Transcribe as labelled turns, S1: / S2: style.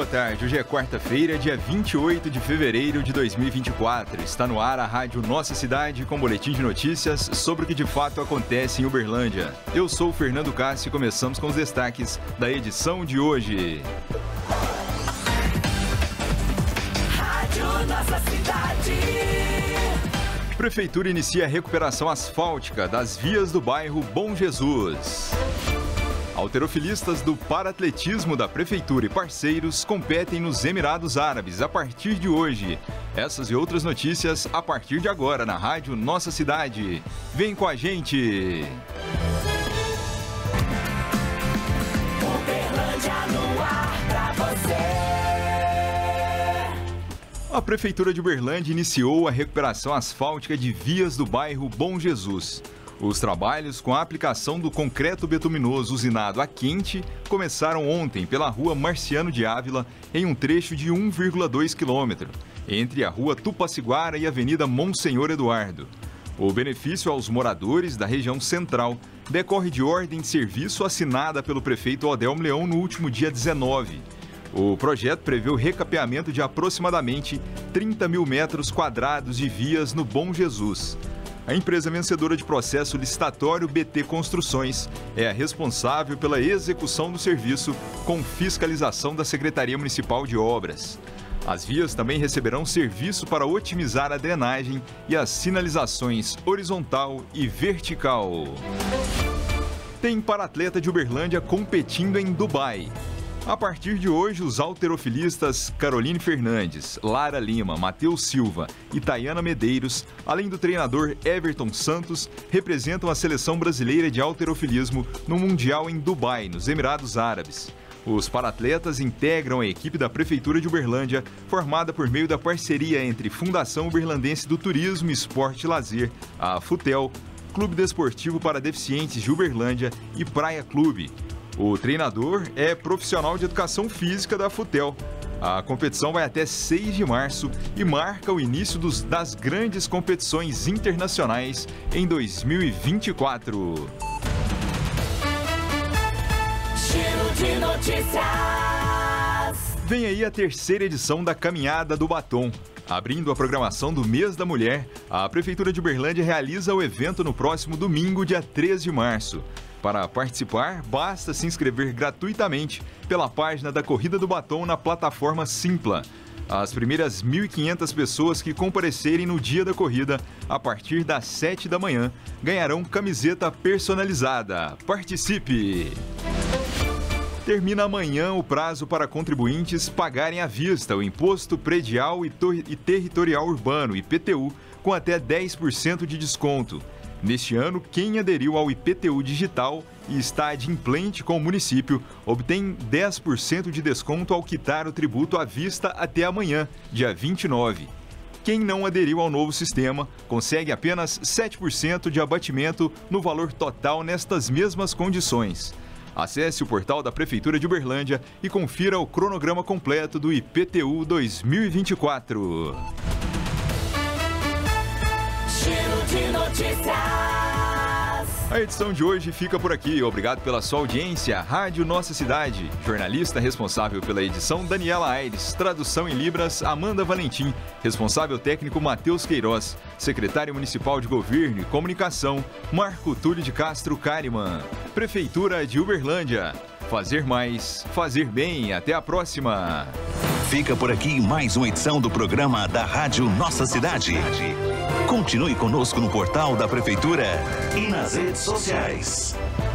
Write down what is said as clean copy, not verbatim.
S1: boa tarde. Hoje é quarta-feira, dia 28 de fevereiro de 2024. Está no ar a Rádio Nossa Cidade com boletim de notícias sobre o que de fato acontece em Uberlândia. Eu sou o Fernando Cássio e começamos com os destaques da edição de hoje.
S2: Rádio Nossa Cidade.
S1: Prefeitura inicia a recuperação asfáltica das vias do bairro Bom Jesus. Halterofilistas do paratletismo da Prefeitura e parceiros competem nos Emirados Árabes a partir de hoje. Essas e outras notícias a partir de agora na Rádio Nossa Cidade. Vem com a gente!
S2: Uberlândia no ar pra você.
S1: A Prefeitura de Uberlândia iniciou a recuperação asfáltica de vias do bairro Bom Jesus. Os trabalhos com a aplicação do concreto betuminoso usinado a quente começaram ontem pela rua Marciano de Ávila, em um trecho de 1,2 km, entre a rua Tupaciguara e a avenida Monsenhor Eduardo. O benefício aos moradores da região central decorre de ordem de serviço assinada pelo prefeito Odelmo Leão no último dia 19. O projeto prevê o recapeamento de aproximadamente 30 mil metros quadrados de vias no Bom Jesus. A empresa vencedora de processo licitatório, BT Construções, é a responsável pela execução do serviço com fiscalização da Secretaria Municipal de Obras. As vias também receberão serviço para otimizar a drenagem e as sinalizações horizontal e vertical. Tem paratleta de Uberlândia competindo em Dubai. A partir de hoje, os halterofilistas Caroline Fernandes, Lara Lima, Matheus Silva e Tayana Medeiros, além do treinador Everton Santos, representam a seleção brasileira de halterofilismo no Mundial em Dubai, nos Emirados Árabes. Os paratletas integram a equipe da Prefeitura de Uberlândia, formada por meio da parceria entre Fundação Uberlandense do Turismo, Esporte e Lazer, a FUTEL, Clube Desportivo para Deficientes de Uberlândia e Praia Clube. O treinador é profissional de educação física da FUTEL. A competição vai até 6 de março e marca o início das grandes competições internacionais em 2024.
S2: Giro de notícias.
S1: Vem aí a terceira edição da Caminhada do Batom. Abrindo a programação do Mês da Mulher, a Prefeitura de Uberlândia realiza o evento no próximo domingo, dia 3 de março. Para participar, basta se inscrever gratuitamente pela página da Corrida do Batom na plataforma Simpla. As primeiras 1.500 pessoas que comparecerem no dia da corrida, a partir das 7 da manhã, ganharão camiseta personalizada. Participe! Termina amanhã o prazo para contribuintes pagarem à vista o Imposto Predial e Territorial Urbano, IPTU, com até 10% de desconto. Neste ano, quem aderiu ao IPTU digital e está adimplente com o município obtém 10% de desconto ao quitar o tributo à vista até amanhã, dia 29. Quem não aderiu ao novo sistema consegue apenas 7% de abatimento no valor total nestas mesmas condições. Acesse o portal da Prefeitura de Uberlândia e confira o cronograma completo do IPTU 2024.
S2: Giro de notícias.
S1: A edição de hoje fica por aqui. Obrigado pela sua audiência. Rádio Nossa Cidade. Jornalista responsável pela edição, Daniela Aires. Tradução em Libras, Amanda Valentim. Responsável técnico, Matheus Queiroz. Secretário Municipal de Governo e Comunicação, Marco Túlio de Castro Kariman. Prefeitura de Uberlândia. Fazer mais, fazer bem. Até a próxima.
S3: Fica por aqui mais uma edição do programa da Rádio Nossa Cidade. Continue conosco no portal da Prefeitura e nas redes sociais.